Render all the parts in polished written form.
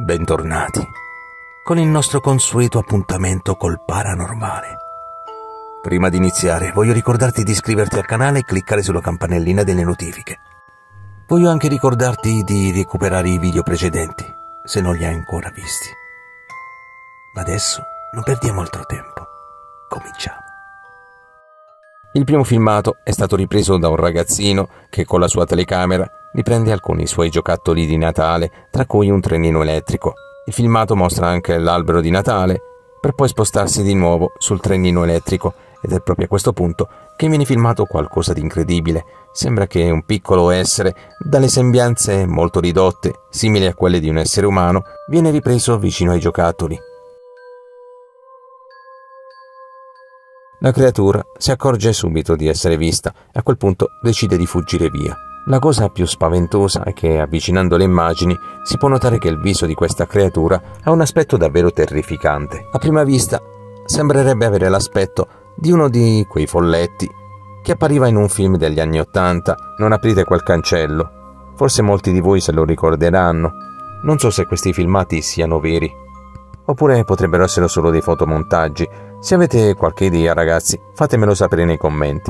Bentornati con il nostro consueto appuntamento col paranormale. Prima di iniziare voglio ricordarti di iscriverti al canale e cliccare sulla campanellina delle notifiche. Voglio anche ricordarti di recuperare i video precedenti, se non li hai ancora visti. Ma adesso non perdiamo altro tempo. Cominciamo. Il primo filmato è stato ripreso da un ragazzino che con la sua telecamera riprende alcuni suoi giocattoli di Natale, tra cui un trenino elettrico. Il filmato mostra anche l'albero di Natale, per poi spostarsi di nuovo sul trenino elettrico, ed è proprio a questo punto che viene filmato qualcosa di incredibile. Sembra che un piccolo essere, dalle sembianze molto ridotte, simili a quelle di un essere umano, viene ripreso vicino ai giocattoli. La creatura si accorge subito di essere vista e a quel punto decide di fuggire via. La cosa più spaventosa è che, avvicinando le immagini, si può notare che il viso di questa creatura ha un aspetto davvero terrificante. A prima vista sembrerebbe avere l'aspetto di uno di quei folletti che appariva in un film degli anni '80, Non aprite quel cancello. Forse molti di voi se lo ricorderanno. Non so se questi filmati siano veri, oppure potrebbero essere solo dei fotomontaggi. Se avete qualche idea, ragazzi, fatemelo sapere nei commenti.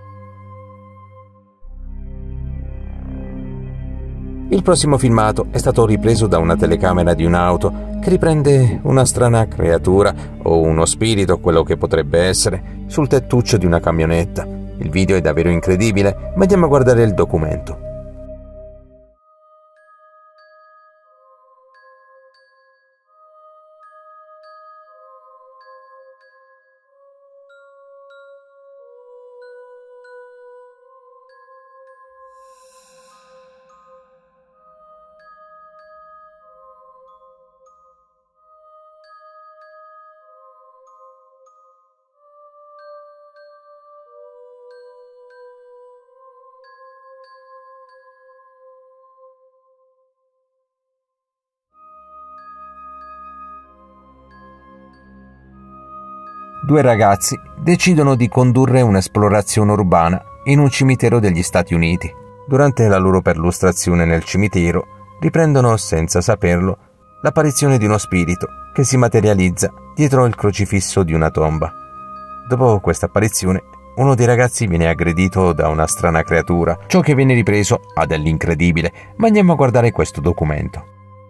Il prossimo filmato è stato ripreso da una telecamera di un'auto che riprende una strana creatura o uno spirito, quello che potrebbe essere, sul tettuccio di una camionetta. Il video è davvero incredibile, ma andiamo a guardare il documento. Due ragazzi decidono di condurre un'esplorazione urbana in un cimitero degli Stati Uniti. Durante la loro perlustrazione nel cimitero, riprendono, senza saperlo, l'apparizione di uno spirito che si materializza dietro il crocifisso di una tomba. Dopo questa apparizione, uno dei ragazzi viene aggredito da una strana creatura. Ciò che viene ripreso ha dell'incredibile, ma andiamo a guardare questo documento.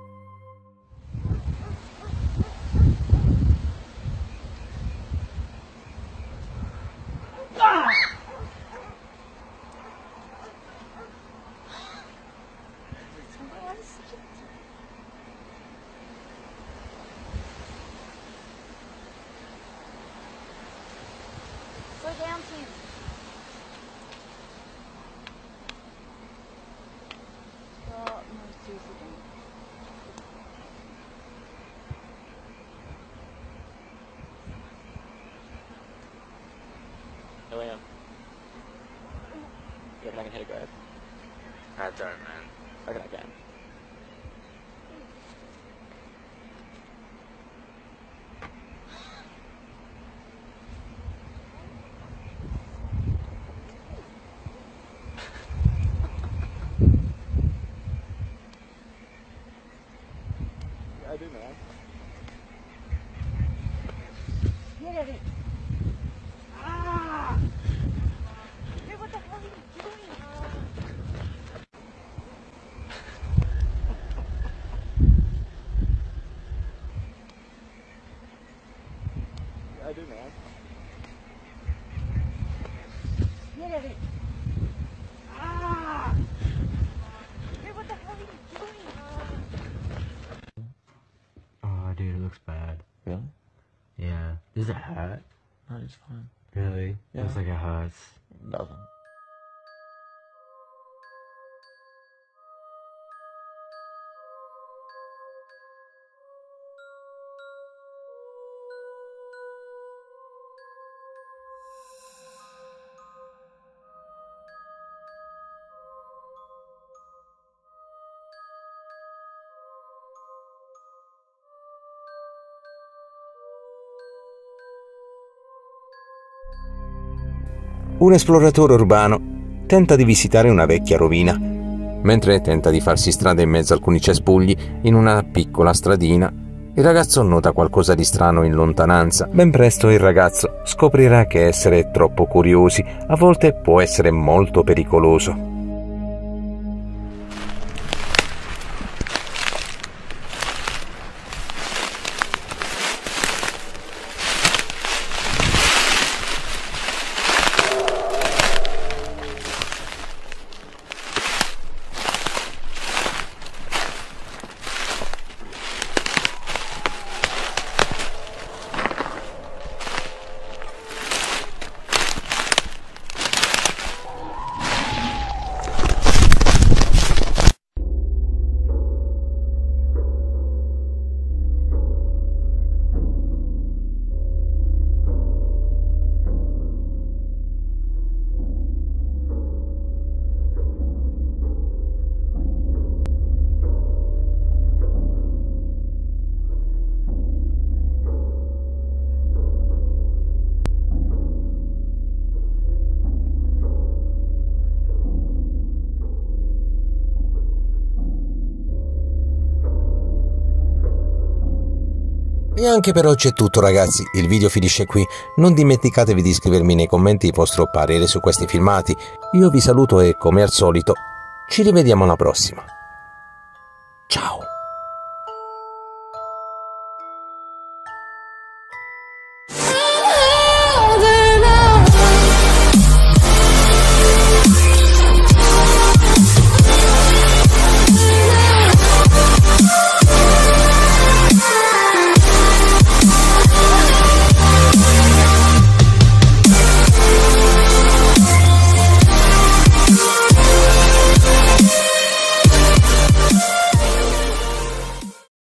Slow down, please. Oh, no, seriously, don't. Oh, yeah. You reckon I can hit a grab? I don't, man. I reckon I can. I do, man. Get at it. Ah! Dude, what the hell are you doing? I do, man. Get at it. Ah! Dude, what the hell are you doing? Oh, dude, it looks bad. Really? Yeah. Is it a hat? No, it's fine. Really? Yeah. Looks like a hat. Nothing. Un esploratore urbano tenta di visitare una vecchia rovina, Mentre tenta di farsi strada in mezzo a alcuni cespugli in una piccola stradina, il ragazzo nota qualcosa di strano in lontananza. Ben presto il ragazzo scoprirà che essere troppo curiosi a volte può essere molto pericoloso. E anche per oggi è tutto, ragazzi, il video finisce qui. Non dimenticatevi di scrivermi nei commenti il vostro parere su questi filmati. Io vi saluto e, come al solito, ci rivediamo alla prossima. Ciao!